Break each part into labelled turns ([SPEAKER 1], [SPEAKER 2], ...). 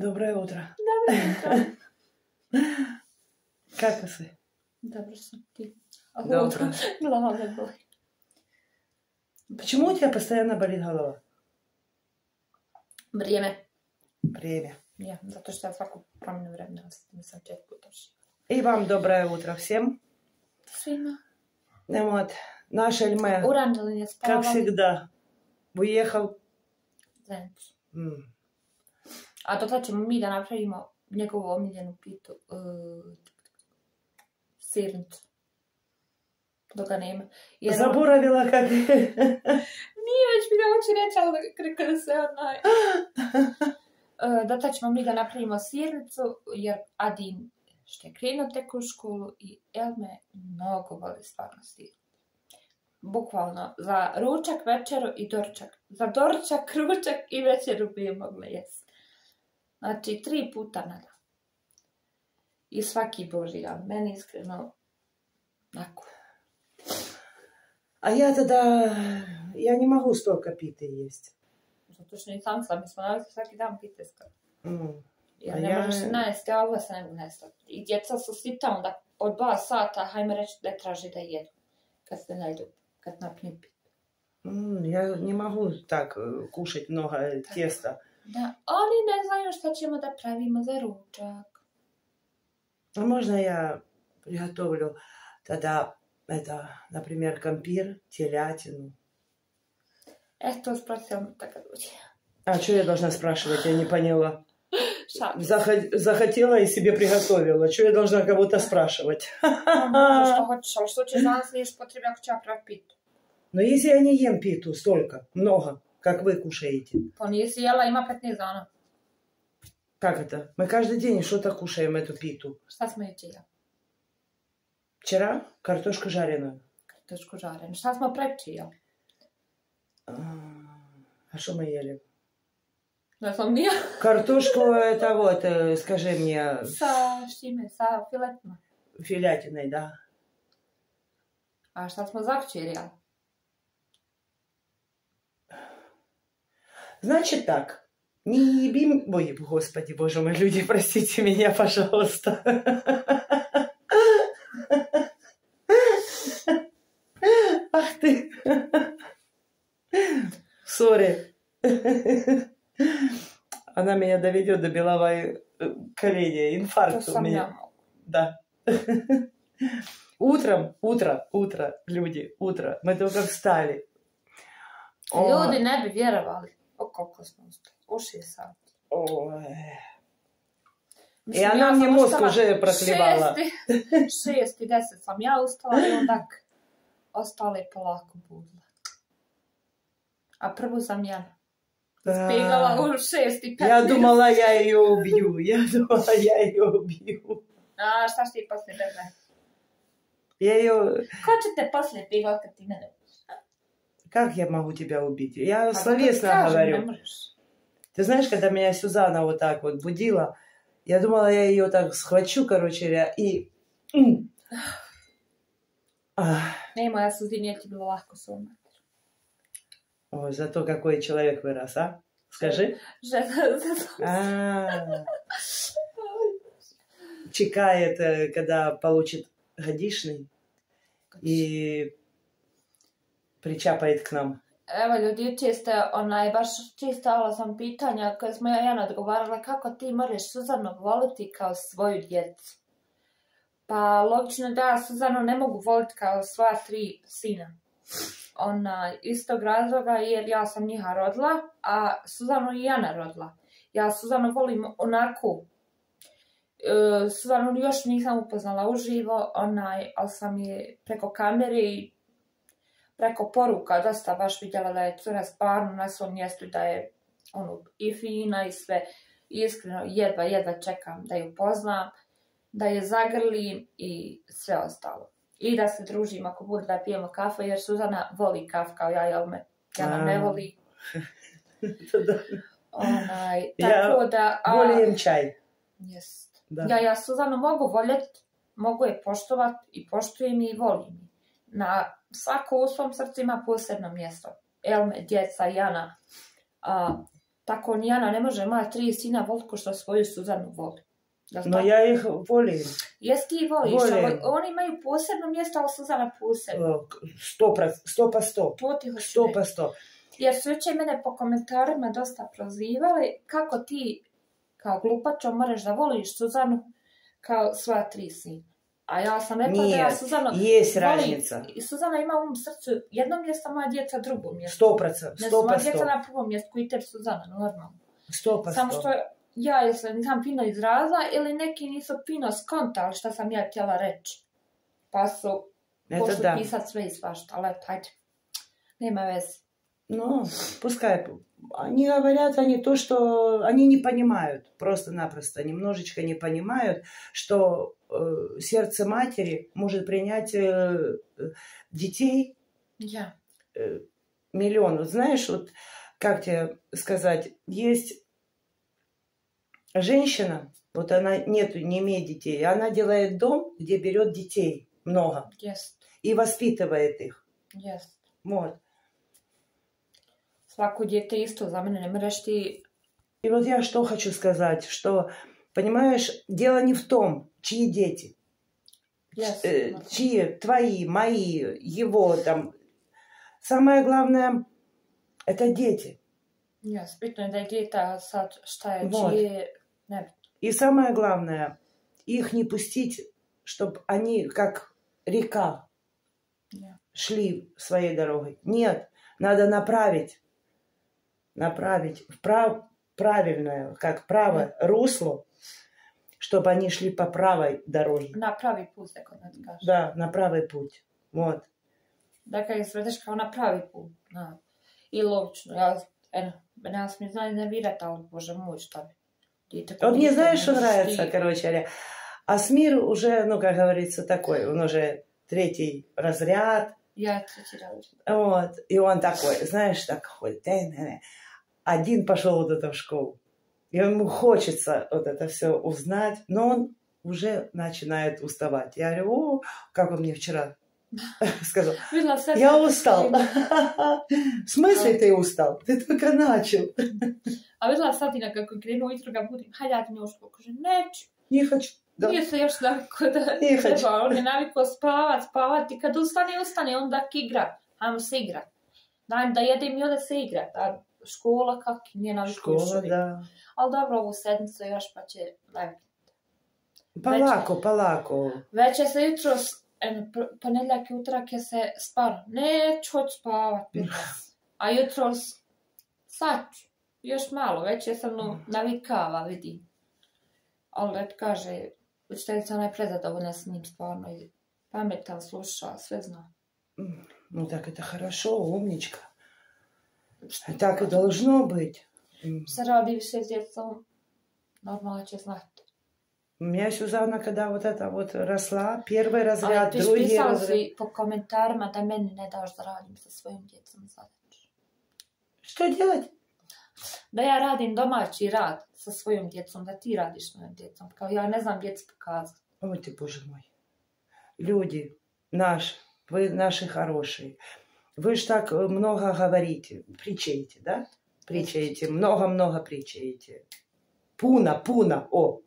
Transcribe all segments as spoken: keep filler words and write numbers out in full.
[SPEAKER 1] Доброе утро.
[SPEAKER 2] Доброе утро.
[SPEAKER 1] Как ты?
[SPEAKER 2] Добро sam ti.
[SPEAKER 1] Dobro.
[SPEAKER 2] Glava me boli.
[SPEAKER 1] Почему у тебя постоянно болит голова?
[SPEAKER 2] Vrijeme.
[SPEAKER 1] Время.
[SPEAKER 2] Ja, zato što ja svaku promjenu vremena nisam četku došla.
[SPEAKER 1] И вам доброе утро всем.
[SPEAKER 2] Svima.
[SPEAKER 1] Ну вот, наш Эльме,
[SPEAKER 2] Uranili je spavali.
[SPEAKER 1] как всегда, уехал.
[SPEAKER 2] Zenicu.
[SPEAKER 1] М.
[SPEAKER 2] A do tad ćemo mi da napravimo njegovu omiljenu pitu. Uh, sirnicu. Dok ga nema. Jer on-
[SPEAKER 1] Забуравила, как...
[SPEAKER 2] Nije već mi ga hoće reći, ali kada se onaj... Uh, do tad ćemo mi da napravimo sirnicu, jer Adin što je krenuo tek u školu i Elme mnogo voli stvarno sirnicu. Bukvalno, za ručak, večeru i doručak. Za doručak, ručak i večeru bi je mogla jesti. Znači, tri puta na dan. I svaki boži dan. Meni iskreno, onako.
[SPEAKER 1] А я тогда... Я не могу столько питы есть.
[SPEAKER 2] Zato što nisam sam, mi smo navikli svaki dan pite skoro.
[SPEAKER 1] М.
[SPEAKER 2] Jer
[SPEAKER 1] A
[SPEAKER 2] ne
[SPEAKER 1] ja-
[SPEAKER 2] možeš se najesti, a ovo se ne mogu nestati. I djeca su svi tamo da od dva sata, hajme reći, ne traži da jedu. Kad se najdu, kad napne pit.
[SPEAKER 1] М, Я не могу так э, кушать много теста.
[SPEAKER 2] Da, oni ne znaju šta ćemo da pravimo za ručak.
[SPEAKER 1] А можно я приготовлю тогда, это, например, компир, телятину?
[SPEAKER 2] Eto, sprosim da kad uđe.
[SPEAKER 1] А что я должна спрашивать? Я не поняла.
[SPEAKER 2] Šalim.
[SPEAKER 1] Захо- Захотела и себе приготовила. Что я должна кого-то спрашивать?
[SPEAKER 2] Možeš što hoćeš, ali što ćeš danas liješ potrebi ako ću ja prav pitu?
[SPEAKER 1] Но если я не ем питу столько, много, как вы кушаете,
[SPEAKER 2] Pa nisi jela, ima petnaest dana.
[SPEAKER 1] как это? Мы каждый день что-то кушаем, эту питу.
[SPEAKER 2] Šta smo juče jeli?
[SPEAKER 1] Вчера картошку жареную.
[SPEAKER 2] Kartošku žarenu. Šta smo preče jeli?
[SPEAKER 1] А а что мы ели?
[SPEAKER 2] Ne znam nije.
[SPEAKER 1] Картошку это вот, э, скажи мне,
[SPEAKER 2] Sa štime, sa filetima.
[SPEAKER 1] филятиной, да?
[SPEAKER 2] A šta smo zakćer jeli?
[SPEAKER 1] Значит так, не ебим... Ой, господи, боже мой, люди, простите меня, пожалуйста. Ах ты. Сори. Она меня доведет до белого коленя,
[SPEAKER 2] To
[SPEAKER 1] инфаркт у
[SPEAKER 2] sam
[SPEAKER 1] меня.
[SPEAKER 2] ja mogu.
[SPEAKER 1] Да. Утром, утро, утро, люди, утро. Мы только встали. О,
[SPEAKER 2] Ljudi ne bi vjerovali o koliko smo ustali. U šest sati.
[SPEAKER 1] ой. I
[SPEAKER 2] Mislim,
[SPEAKER 1] ona
[SPEAKER 2] ja
[SPEAKER 1] mi je
[SPEAKER 2] sam
[SPEAKER 1] mozg
[SPEAKER 2] ustala
[SPEAKER 1] уже проклевала.
[SPEAKER 2] šest i- Šest i deset sam ja ustala i onda ostale polako budile. A prvu sam ja spegala u šest i
[SPEAKER 1] Я
[SPEAKER 2] petnaest.
[SPEAKER 1] думала, я ее убью. Я думала, я ее убью.
[SPEAKER 2] A šta ti poslije bez mene?
[SPEAKER 1] Я ее...
[SPEAKER 2] Ko će te poslije pegat kad ti mene ubiš?
[SPEAKER 1] Как я могу тебя убить? Я
[SPEAKER 2] Pa zato
[SPEAKER 1] словесно
[SPEAKER 2] kažem,
[SPEAKER 1] говорю.
[SPEAKER 2] ne možeš.
[SPEAKER 1] Ты знаешь, когда меня Сюзанна вот так вот будила, я думала, я ее так схвачу, короче говоря, и... М. Ах,
[SPEAKER 2] Ne, moja suzi nije ti bilo lahko s ovom.
[SPEAKER 1] Ой, зато какой человек вырос, а? Скажи.
[SPEAKER 2] Žena za to.
[SPEAKER 1] А, чекает, э, когда получит годишный и причапает к нам.
[SPEAKER 2] Evo ljudi, čiste, onaj, baš čistala sam pitanja koje smo ja i Jana odgovarala kako ti moraš Suzanu voliti kao svoju djecu. Pa logično da ja Suzanu ne mogu voliti kao svoja tri sina. Ona, iz tog razloga jer ja sam njiha rodila, a Suzanu i Jana rodila. Ja Suzanu volim onako. E, Suzanu još nisam upoznala uživo, onaj, ali sam je preko kamere i preko poruka dosta baš vidjela da je cura stvarno na svom mjestu, da je ono, i fina i sve. Iskreno, jedva, jedva čekam da ju poznam, da je zagrlim i sve ostalo. I da se družim ako bude da pijemo kafu, jer Suzana voli kafu kao ja, jel me? Jana ne
[SPEAKER 1] A.
[SPEAKER 2] voli.
[SPEAKER 1] Да.
[SPEAKER 2] Onaj,
[SPEAKER 1] Ja
[SPEAKER 2] tako da... a-
[SPEAKER 1] Volím čaj.
[SPEAKER 2] Jest.
[SPEAKER 1] Da.
[SPEAKER 2] Ja, ja Suzanu mogu voljeti, mogu je poštovati i poštujem je i volim je. Na svako u svom srcu ima posebno mjesto. Elme, djeca, Jana. A, Tako ni Ana ne može moja tri sina voliti ko što svoju Suzanu voli.
[SPEAKER 1] No ja ih volim.
[SPEAKER 2] Jes ti voliš,
[SPEAKER 1] Volim.
[SPEAKER 2] ali oni imaju posebno mjesto, ali Suzana posebno.
[SPEAKER 1] Sto, pra, sto pa sto.
[SPEAKER 2] To ti hoću
[SPEAKER 1] Sto
[SPEAKER 2] reći.
[SPEAKER 1] pa sto.
[SPEAKER 2] Jer su jučer mene po komentarima dosta prozivali kako ti kao glupačo moraš da voliš Suzanu kao svoja tri sina. A ja sam rekla
[SPEAKER 1] Nije,
[SPEAKER 2] da ja Suzanu
[SPEAKER 1] jest
[SPEAKER 2] volim.
[SPEAKER 1] raznica.
[SPEAKER 2] I Suzana ima u mom srcu jedno mjesto, moja djeca drugo mjesto.
[SPEAKER 1] Sto procent,
[SPEAKER 2] Ne
[SPEAKER 1] sto
[SPEAKER 2] su
[SPEAKER 1] pa
[SPEAKER 2] moja djeca
[SPEAKER 1] sto.
[SPEAKER 2] na prvom mjestu koji tebi Suzana, normalno.
[SPEAKER 1] Sto pa
[SPEAKER 2] Samo
[SPEAKER 1] sto.
[SPEAKER 2] što ja se nisam fino izrazila ili neki nisu fino skontali šta sam ja htjela reći. Pa su
[SPEAKER 1] Eto
[SPEAKER 2] pošli
[SPEAKER 1] da.
[SPEAKER 2] pisat sve i svašta, ali eto, hajde. Nema veze.
[SPEAKER 1] Ну, пускай. Они говорят, они то, что они не понимают, просто-напросто немножечко не понимают, что э, сердце матери может принять э, детей
[SPEAKER 2] Я.
[SPEAKER 1] э, миллион. Вот знаешь, вот как тебе сказать, есть женщина, вот она нету, не имеет детей, она делает дом, где берет детей много
[SPEAKER 2] Jest.
[SPEAKER 1] и воспитывает их.
[SPEAKER 2] Jest.
[SPEAKER 1] Вот.
[SPEAKER 2] Svako dijete isto za mene, ne moraš ti...
[SPEAKER 1] И вот я что хочу сказать, что, понимаешь, дело не в том, чьи дети,
[SPEAKER 2] Yes.
[SPEAKER 1] э, чьи, твои, мои, его там. Самое главное, это дети.
[SPEAKER 2] Yes. Bitno je da je dijete sad šta je,
[SPEAKER 1] Вот.
[SPEAKER 2] čije... Ne.
[SPEAKER 1] И самое главное, их не пустить, чтобы они, как река,
[SPEAKER 2] Ja.
[SPEAKER 1] шли своей дорогой. Нет, надо направить, направить в прав, правильное, как правое русло, чтобы они шли по правой дороге.
[SPEAKER 2] Na pravi put, kako da ti kažeš.
[SPEAKER 1] Да, на правый путь. Вот.
[SPEAKER 2] Da kad je svedeš kao na pravi put. Na. I logično, ja... Eno, nas mi znali nervirat, ali bože moj, šta bi. Dijete ko
[SPEAKER 1] Вот мне
[SPEAKER 2] dijete,
[SPEAKER 1] знаешь,
[SPEAKER 2] ne
[SPEAKER 1] что
[SPEAKER 2] možeš
[SPEAKER 1] нравится,
[SPEAKER 2] ti-
[SPEAKER 1] короче говоря? А Смир уже, ну, как говорится, такой, он уже третий разряд,
[SPEAKER 2] Ja, treći razred.
[SPEAKER 1] вот, и он такой, знаешь, так ходит, э, не, не. Один пошел вот это в школу, и ему хочется вот это все узнать, но он уже начинает уставать. Я говорю, о, как он мне вчера сказал,
[SPEAKER 2] Vidjela sve
[SPEAKER 1] я
[SPEAKER 2] sam-
[SPEAKER 1] устал. В смысле ты устал? Ты только начал.
[SPEAKER 2] A vidjela Satina kako je krenuo ujutro ga budim, hajde ja ti ne ušlo. Kaže, neću.
[SPEAKER 1] Не хочу. Да.
[SPEAKER 2] Nije se još navikao da
[SPEAKER 1] Nije hoće.
[SPEAKER 2] treba. On je navikao spavat, spavati. Kad ustane, ustane, onda igra. Hajmo se igrat. Dajem da jedem i onda se igra. A škola kak nije navikao još
[SPEAKER 1] Школа,
[SPEAKER 2] uvijek.
[SPEAKER 1] да.
[SPEAKER 2] Ali dobro, ovu sedmicu još pa će naviknuti.
[SPEAKER 1] Полако, полако.
[SPEAKER 2] Već je se jutro, ponedjeljak i utorak je se spalo. Neću, hoću spavat. A jutro sad ću. Još malo, već je se mnom navikava, vidim. Ali et kaže, učiteljica ona je prezadovoljna s njim stvarno i pametan, sluša, sve zna.
[SPEAKER 1] Ну так это хорошо, умничка. Так и должно быть. М.
[SPEAKER 2] Se radi više s djecom, normalno će znati.
[SPEAKER 1] У меня Сюзанна, когда вот это вот росла, первый
[SPEAKER 2] Ali
[SPEAKER 1] разряд,
[SPEAKER 2] ti
[SPEAKER 1] другий
[SPEAKER 2] pisali
[SPEAKER 1] разряд.
[SPEAKER 2] si po komentarima da meni ne daš da radim sa svojim djecom zadaću.
[SPEAKER 1] Что делать?
[SPEAKER 2] Da ja radim domaći rad sa svojom djecom, da ti radiš s mojom djecom. Kao ja ne znam djeci pokazati.
[SPEAKER 1] Ой ты, Боже мой. Люди наши, вы наши хорошие. Вы ж так много говорите, притчаете, да? Притчаете, много-много притчаете. Пуна, пуна, о.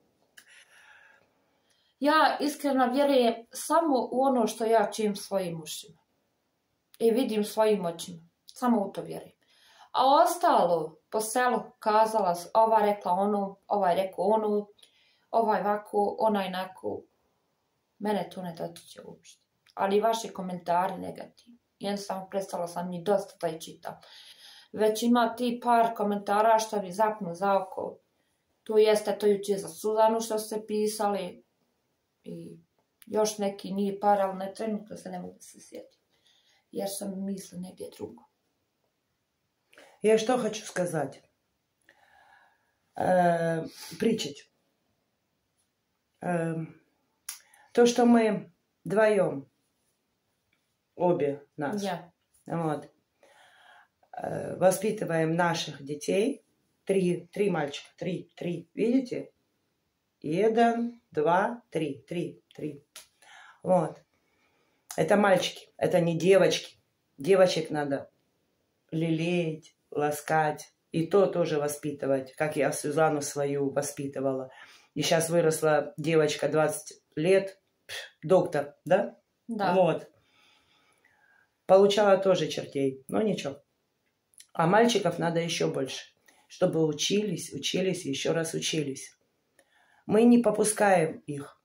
[SPEAKER 2] Ja iskreno vjerujem samo u ono što ja čujem svojim ušima. I vidim svojim očima. Samo u to vjerujem. A ostalo, po selu kazala, ova rekla onu, ovaj rekao onu, ovaj ovako, onaj onako. Mene to ne dotiče uopšte. Ali vaši komentari negativni. Jednostavno prestala sam njih dosta da ih čitam. Već ima ti par komentara što mi zapnu za oko. Tu jeste to jučer za Suzanu što ste pisali. I još neki nije par, ali ne trenutno se ne mogu se sjetiti. Jer sam mislila negdje drugo.
[SPEAKER 1] Я что хочу сказать? Э, притчить. Э, то, что мы вдвоем, обе нас,
[SPEAKER 2] Ja.
[SPEAKER 1] вот, э, воспитываем наших детей, три, три мальчика, три, три, видите? Один, два, три, три, три. Вот. Это мальчики, это не девочки. Девочек надо лелеять, ласкать. И то тоже воспитывать, как я Сюзанну свою воспитывала. И сейчас выросла девочка двадцать лет, доктор, да?
[SPEAKER 2] Да.
[SPEAKER 1] Вот. Получала тоже чертей, но ничего. А мальчиков надо еще больше, чтобы учились, учились и еще раз учились. Мы не попускаем их,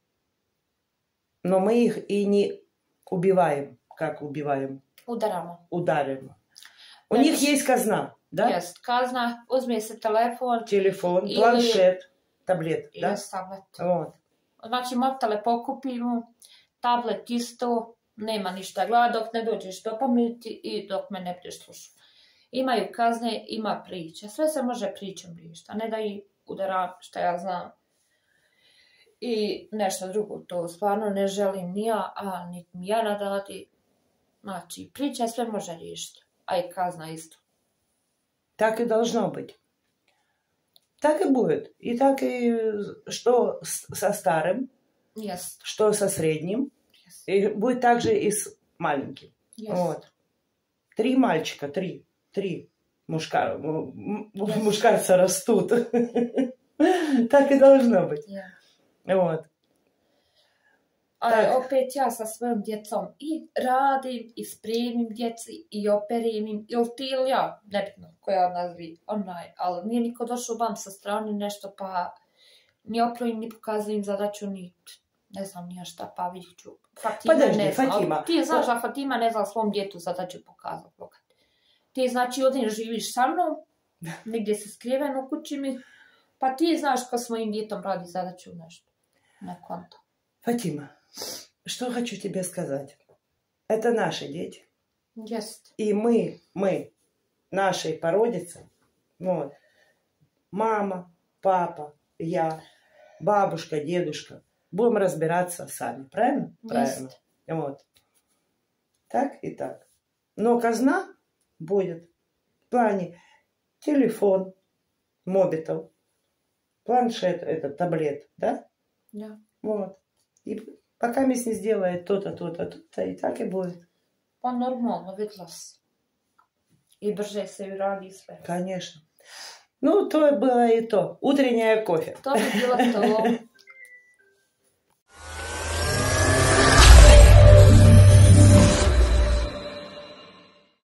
[SPEAKER 1] но мы их и не убиваем, как убиваем.
[SPEAKER 2] Udaramo.
[SPEAKER 1] Ударим. У
[SPEAKER 2] Значит,
[SPEAKER 1] них есть казна, да?
[SPEAKER 2] Jest kazna, uzmi se telefon
[SPEAKER 1] Телефон,
[SPEAKER 2] Или-
[SPEAKER 1] планшет, таблет,
[SPEAKER 2] i
[SPEAKER 1] да?
[SPEAKER 2] tablet.
[SPEAKER 1] Вот.
[SPEAKER 2] Znači, mobitele pokupimo, tablet isto, nema ništa. Gleda dok ne dođeš do pameti i dok me ne budeš slušao. Imaju kazne, ima priče. Sve se može pričom riješiti, a ne da i udara, šta ja znam. I nešto drugo, to stvarno ne želim ni ja, a niti mi Jana dati. Znači, priča sve može riješiti, a i kazna isto.
[SPEAKER 1] Так и должно быть. Так и будет. И так и что с- со старым,
[SPEAKER 2] Jest,
[SPEAKER 1] что со средним.
[SPEAKER 2] jest,
[SPEAKER 1] И будет также и с маленьким.
[SPEAKER 2] jest.
[SPEAKER 1] Вот. Три мальчика, три. Три мушка, м- м-
[SPEAKER 2] Yes.
[SPEAKER 1] мушкарца растут. Так и должно быть.
[SPEAKER 2] Ja.
[SPEAKER 1] Вот.
[SPEAKER 2] Ali
[SPEAKER 1] Tak.
[SPEAKER 2] opet ja sa svojom djecom i radim, i spremim djeci, i operim im, ili ti ili ja, nebitno koja od nas bi, onaj, ali nije niko došao vam sa strane nešto, pa ni opravim, ni pokazujem zadaću, ni ne znam nija šta, pa vidit ću. Fatima
[SPEAKER 1] Подожди,
[SPEAKER 2] ne zna,
[SPEAKER 1] Fatima.
[SPEAKER 2] ali ti znaš da Fatima ne zna svom djetu zadaću pokazati. Bogati. Ti znači ovdje živiš sa mnom, negdje se skriven u kući mi, pa ti znaš ko s mojim djetom radi zadaću nešto. Na konto.
[SPEAKER 1] Фатима, что хочу тебе сказать. Это наши дети.
[SPEAKER 2] Jest.
[SPEAKER 1] И мы, мы, нашей породицы, вот, мама, папа, я, бабушка, дедушка, будем разбираться сами. Правильно? Правильно.
[SPEAKER 2] Jest.
[SPEAKER 1] Вот. Так и так. Но казна будет в плане телефон, мобител, планшет, это таблет, да?
[SPEAKER 2] Ja.
[SPEAKER 1] Вот. И пока мисс не сделает то-то, то-то, то-то, и так и будет.
[SPEAKER 2] Pa normalno, vidjela si. I brže se ju radi sve.
[SPEAKER 1] Конечно. Ну, то было и то. Утреннее кофе.
[SPEAKER 2] To bi bilo to.